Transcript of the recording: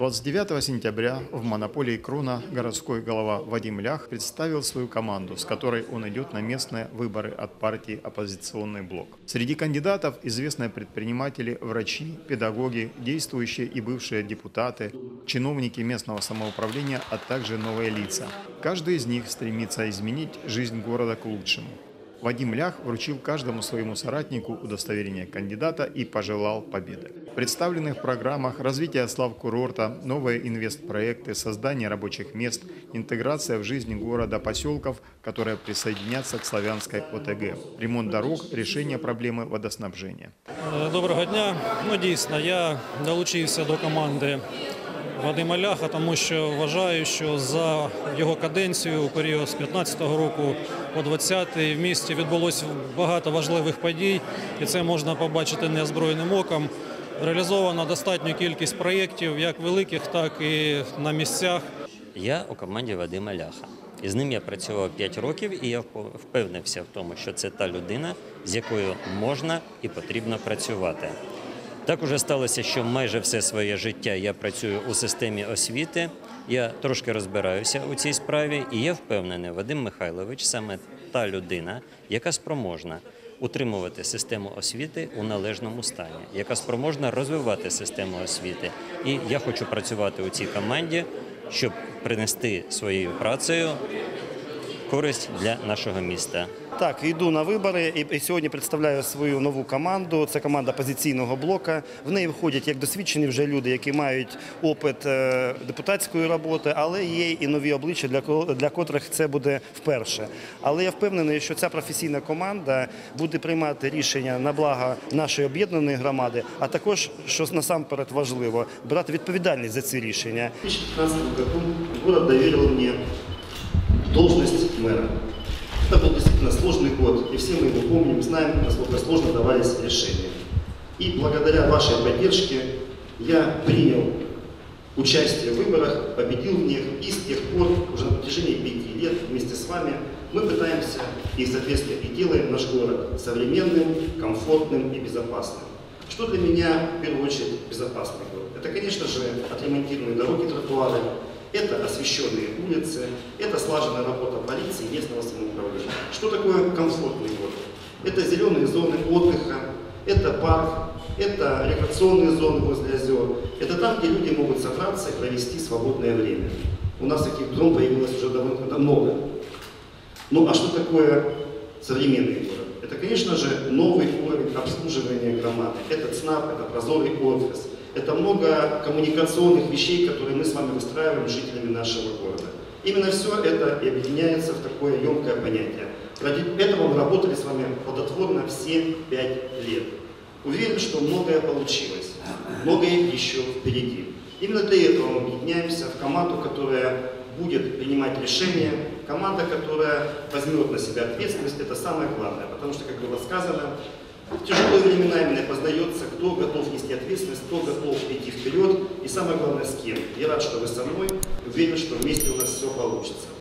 29 сентября в монополии «Крона» городской голова Вадим Лях представил свою команду, с которой он идет на местные выборы от партии «Оппозиционный блок». Среди кандидатов известные предприниматели, врачи, педагоги, действующие и бывшие депутаты, чиновники местного самоуправления, а также новые лица. Каждый из них стремится изменить жизнь города к лучшему. Вадим Лях вручил каждому своему соратнику удостоверение кандидата и пожелал победы. В представленных программах развитие славкурорта, новые инвестпроекты, создание рабочих мест, интеграция в жизнь города поселков, которые присоединятся к Славянской ОТГ, ремонт дорог, решение проблемы водоснабжения. Доброго дня. Дійсно, я долучився до команди Вадима Ляха, тому що вважаю, що за його каденцію у період з 15-го року по 20-й в місті відбулося багато важливих подій, і це можна побачити неозброєним оком. Реалізовано достатню кількість проєктів, як великих, так і на місцях. Я у команді Вадима Ляха. І з ним я працював 5 років, і я впевнився в тому, що це та людина, з якою можна і потрібно працювати. Так уже сталося, що майже все своє життя я працюю у системі освіти, я трошки розбираюся у цій справі, і я впевнений, Вадим Михайлович саме та людина, яка спроможна утримувати систему освіти у належному стані, яка спроможна розвивати систему освіти. І я хочу працювати у цій команді, щоб принести своєю працею користь для нашого міста. Так, йду на вибори і сьогодні представляю свою нову команду. Це команда «Опозиційного блоку». В неї входять як досвідчені вже люди, які мають опит депутатської роботи, але є і нові обличчя, для котрих це буде вперше. Але я впевнений, що ця професійна команда буде приймати рішення на благо нашої об'єднаної громади, а також, що насамперед важливо, брати відповідальність за ці рішення. У 2015 році город довірив мені должность мэра. Это был действительно сложный год, и все мы его помним, знаем, насколько сложно давались решения. И благодаря вашей поддержке я принял участие в выборах, победил в них, и с тех пор, уже на протяжении 5 лет, вместе с вами, мы пытаемся и, соответственно, и делаем наш город современным, комфортным и безопасным. Что для меня, в первую очередь, безопасный город? Это, конечно же, отремонтированные дороги, тротуары, это освещенные улицы, это слаженная работа полиции и местного самоуправления. Что такое комфортный город? Это зеленые зоны отдыха, это парк, это рекреационные зоны возле озер. Это там, где люди могут собраться и провести свободное время. У нас таких зон появилось уже довольно много. Ну а что такое современный город? Это, конечно же, новый уровень обслуживания громады. Это ЦНАП, это прозорый офис. Это много коммуникационных вещей, которые мы с вами выстраиваем с жителями нашего города. Именно все это и объединяется в такое емкое понятие. Ради этого мы работали с вами плодотворно все 5 лет. Уверен, что многое получилось, многое еще впереди. Именно для этого мы объединяемся в команду, которая будет принимать решения, команда, которая возьмет на себя ответственность. Это самое главное, потому что, как было сказано, в тяжелые времена именно познается, кто готов нести ответственность, кто готов идти вперед и самое главное с кем. Я рад, что вы со мной, уверен, что вместе у нас все получится.